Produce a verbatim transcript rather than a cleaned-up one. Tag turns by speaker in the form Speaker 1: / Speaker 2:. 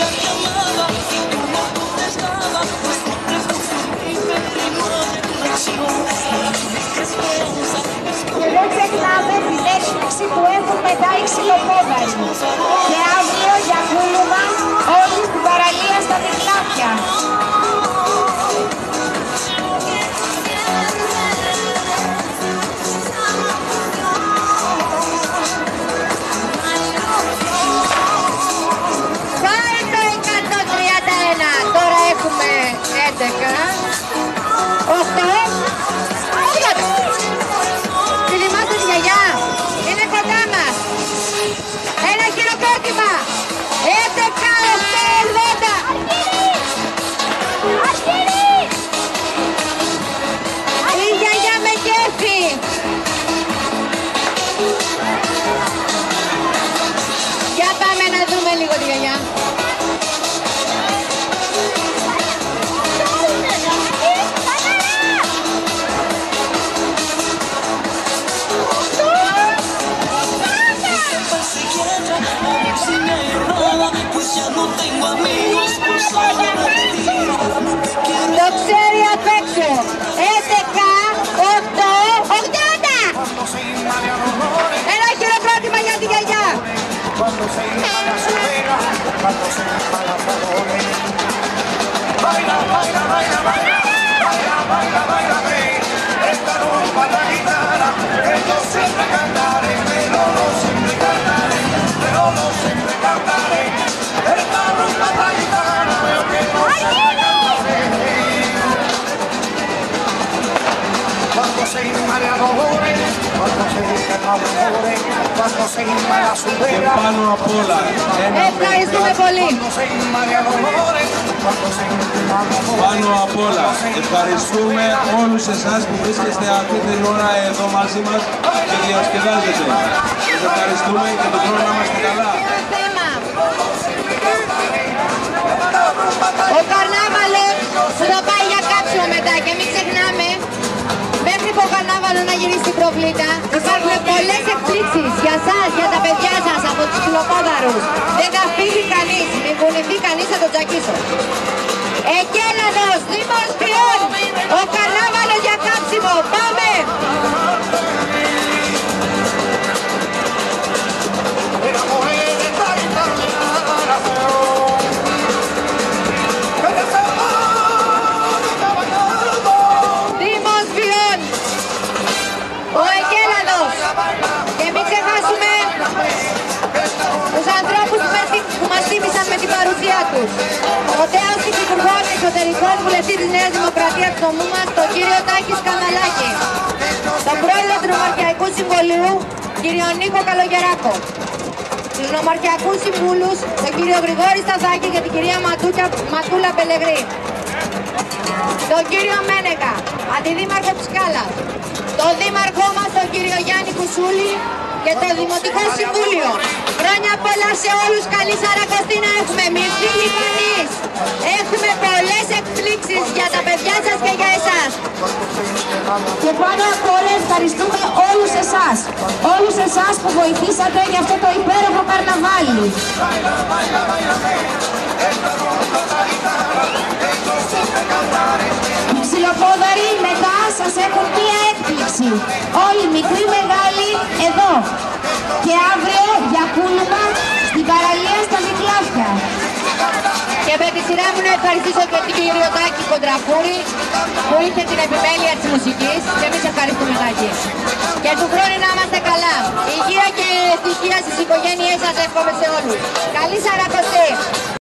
Speaker 1: Και δεν ξεχνάμε την έκπληξη που έχουν μετά οι ξυλοπόδαροι. Και αύριο για κούλουμα όλη την παραλία στα Δικλάφια.
Speaker 2: Πάει το εκατόν τριάντα ένα, τώρα έχουμε έντεκα, οκτώ, Φιλιμάστε τη γιαγιά, είναι κοντά μας. Ένα χειροκρότημα, έντεκα, οκτώ, ογδόντα. Η γιαγιά με κέφι. Για πάμε να δούμε λίγο τη γιαγιά. Το ξέρει απ' έξω. έντεκα, οκτώ, ογδόντα. Ένα χειροκρότημα για τη γιαγιά.
Speaker 3: Και πάνω απ' όλα,
Speaker 2: Ευχαριστούμε πολύ.
Speaker 3: Πάνω απ' όλα, ευχαριστούμε όλους εσάς που βρίσκεστε αυτή την ώρα εδώ μαζί μας και διασκεδάζετε. Σας ευχαριστούμε και τον χρόνο να είμαστε καλά.
Speaker 2: Ο καρνάβαλος που θα πάει για κάψιμο μετά και μην ξεχνάμε μέχρι το καρνάβαλο να γυρίσει την προβλήτα. Υπάρχουν πολλές εκπλήξεις για σας, για τα παιδιά σας από τους ξυλοπόδαρους. Δεν θα φύγει κανείς, μην κουνηθεί κανείς θα τον τζακίσω. Εκέλανος, Δήμος Τριών, ο καρνάβαλος για κάψιμο, πάμε! Με την παρουσία τους. Ο τέος Υφυπουργός Εξωτερικών Βουλευτής της Νέας Δημοκρατίας του νομού μας, τον κύριο Τάκη Σκανδαλάκη. Τον πρόεδρο του Νομαρχιακού Συμβουλίου, κύριο Νίκο Καλογεράκο. Τους Νομαρχιακούς Συμβούλους, τον κύριο Γρηγόρη Σταθάκη και την κυρία Ματούκια, Ματούλα Πελεγρή. Τον κύριο Μένεκα, αντιδήμαρχο της Σκάλας. Τον δήμαρχό μας, τον κύριο Γιάννη Κουσούλη και το Δημοτικό Συμβούλιο. Χρόνια πολλά σε όλους, καλή Σαρακοστή να έχουμε, μη φύγει κανείς. Έχουμε πολλές εκπλήξεις για τα παιδιά σας και για εσάς.
Speaker 1: Και πάνω απ' όλα ευχαριστούμε όλους εσάς. Όλους εσάς που βοηθήσατε για αυτό το υπέροχο καρναβάλι. Οι ξυλοπόδαροι μετά σας έχουν μία έκπληξη. Όλοι μικροί μεγάλοι εδώ. Και αύριο για κούλουμα στην παραλία στα Δικλάφια.
Speaker 2: Και με τη σειρά μου να ευχαριστήσω και την κύριο Τάκη Κοντραφούρη που είχε την επιμέλεια της μουσικής και εμείς ευχαριστούμε Τάκη. Και του χρόνου να είμαστε καλά. Υγεία και ευτυχία στις οικογένειές σας εύχομαι σε όλους. Καλή Σαρακοστή!